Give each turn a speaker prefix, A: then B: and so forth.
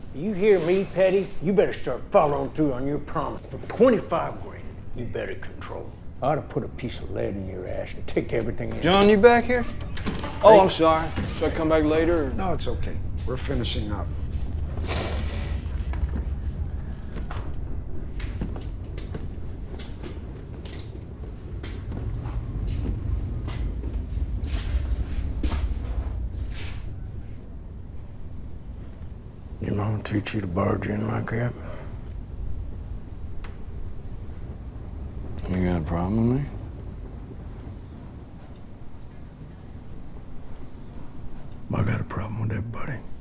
A: You hear me, Petty? You better start following through on your promise. For 25 grand, you better control. I ought to put a piece of lead in your ass and take everything in.
B: John, you back here? Oh, I'm sorry. Should I come back later? Or?
C: No, it's okay. We're finishing up.
A: Your mom treat you to barge in like that?
B: You got a problem with me?
A: I got a problem with everybody.